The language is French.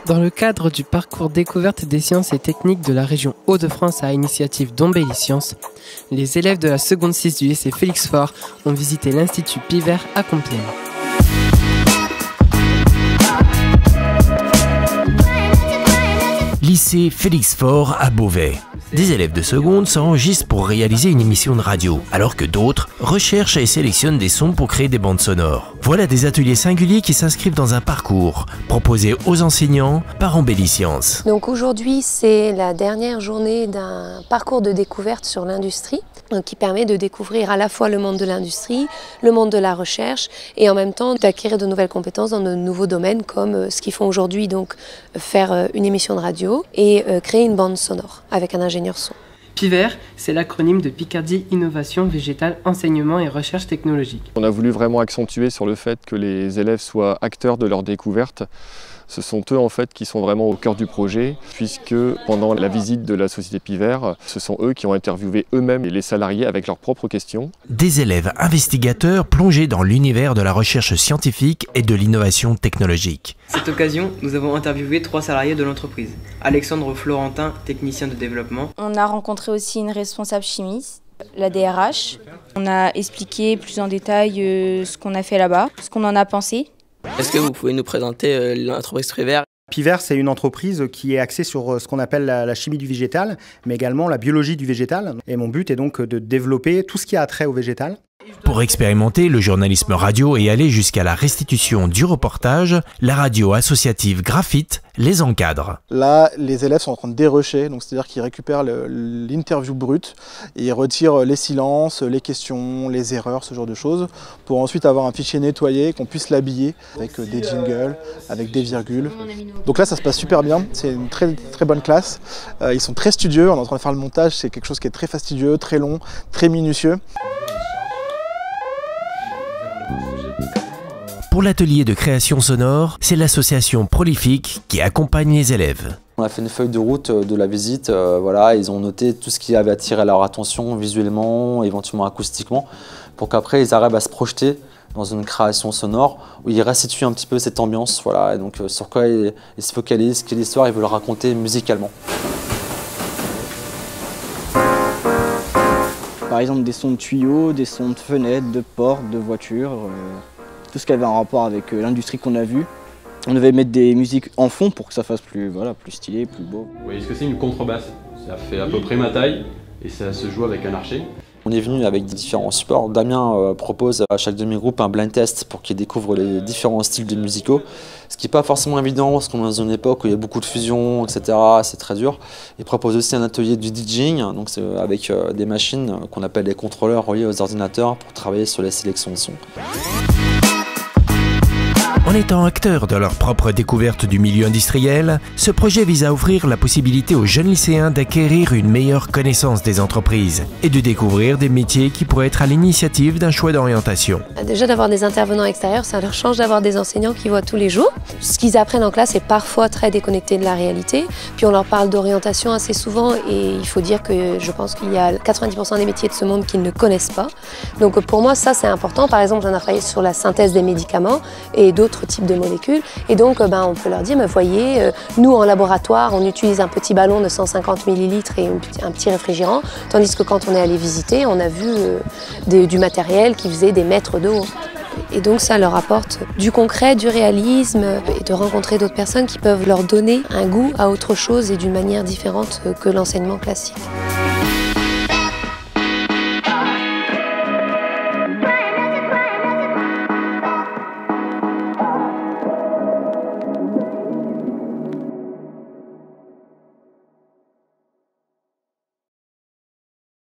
Dans le cadre du parcours découverte des sciences et techniques de la région Hauts-de-France à initiative d'Ombelli Sciences, les élèves de la seconde 6 du lycée Félix Faure ont visité l'Institut Pivert à Compiègne. Lycée Félix Faure à Beauvais. Des élèves de seconde s'enregistrent pour réaliser une émission de radio, alors que d'autres recherchent et sélectionnent des sons pour créer des bandes sonores. Voilà des ateliers singuliers qui s'inscrivent dans un parcours proposé aux enseignants par Ombelli Sciences. Donc aujourd'hui, c'est la dernière journée d'un parcours de découverte sur l'industrie qui permet de découvrir à la fois le monde de l'industrie, le monde de la recherche et en même temps d'acquérir de nouvelles compétences dans de nouveaux domaines comme ce qu'ils font aujourd'hui, donc faire une émission de radio et créer une bande sonore avec un ingénieur son. Pivert, c'est l'acronyme de Picardie Innovation Végétale Enseignement et Recherche Technologique. On a voulu vraiment accentuer sur le fait que les élèves soient acteurs de leur découverte. Ce sont eux en fait qui sont vraiment au cœur du projet, puisque pendant la visite de la société Pivert, ce sont eux qui ont interviewé eux-mêmes les salariés avec leurs propres questions. Des élèves investigateurs plongés dans l'univers de la recherche scientifique et de l'innovation technologique. À cette occasion, nous avons interviewé 3 salariés de l'entreprise. Alexandre Florentin, technicien de développement. On a rencontré aussi une responsable chimiste, la DRH. On a expliqué plus en détail ce qu'on a fait là-bas, ce qu'on en a pensé. Est-ce que vous pouvez nous présenter l'entreprise Pivert ? Pivert, c'est une entreprise qui est axée sur ce qu'on appelle la chimie du végétal, mais également la biologie du végétal. Et mon but est donc de développer tout ce qui a trait au végétal. Pour expérimenter le journalisme radio et aller jusqu'à la restitution du reportage, la radio associative Graphite les encadre. Là, les élèves sont en train de dérusher, donc c'est-à-dire qu'ils récupèrent l'interview brute et ils retirent les silences, les questions, les erreurs, ce genre de choses, pour ensuite avoir un fichier nettoyé, qu'on puisse l'habiller avec des jingles, avec des virgules. Donc là, ça se passe super bien, c'est une très bonne classe. Ils sont très studieux, on est en train de faire le montage, c'est quelque chose qui est très fastidieux, très long, très minutieux. Pour l'atelier de création sonore, c'est l'association Prolifique qui accompagne les élèves. On a fait une feuille de route de la visite, voilà, ils ont noté tout ce qui avait attiré leur attention visuellement, éventuellement acoustiquement, pour qu'après ils arrivent à se projeter dans une création sonore où ils restituent un petit peu cette ambiance, voilà, et donc sur quoi ils se focalisent, quelle histoire ils veulent raconter musicalement. Par exemple des sons de tuyaux, des sons de fenêtres, de portes, de voitures, tout ce qui avait un rapport avec l'industrie qu'on a vue. On devait mettre des musiques en fond pour que ça fasse plus stylé, plus beau. Vous voyez ce que c'est une contrebasse? Ça fait à peu près ma taille et ça se joue avec un archet. On est venu avec différents supports. Damien propose à chaque demi-groupe un blind test pour qu'ils découvrent les différents styles de musicaux. Ce qui n'est pas forcément évident parce qu'on est dans une époque où il y a beaucoup de fusion, etc. C'est très dur. Il propose aussi un atelier du DJing, donc c'est avec des machines qu'on appelle les contrôleurs reliés aux ordinateurs pour travailler sur les sélections de sons. En étant acteurs de leur propre découverte du milieu industriel, ce projet vise à offrir la possibilité aux jeunes lycéens d'acquérir une meilleure connaissance des entreprises et de découvrir des métiers qui pourraient être à l'initiative d'un choix d'orientation. Déjà d'avoir des intervenants extérieurs, ça leur change d'avoir des enseignants qui voient tous les jours. Ce qu'ils apprennent en classe est parfois très déconnecté de la réalité. Puis on leur parle d'orientation assez souvent et il faut dire que je pense qu'il y a 90% des métiers de ce monde qu'ils ne connaissent pas. Donc pour moi ça c'est important. Par exemple j'en ai travaillé sur la synthèse des médicaments et d'autres types de molécules et donc on peut leur dire mais voyez nous en laboratoire on utilise un petit ballon de 150 ml et un petit réfrigérant tandis que quand on est allé visiter on a vu du matériel qui faisait des mètres de haut. Et donc ça leur apporte du concret, du réalisme et de rencontrer d'autres personnes qui peuvent leur donner un goût à autre chose et d'une manière différente que l'enseignement classique.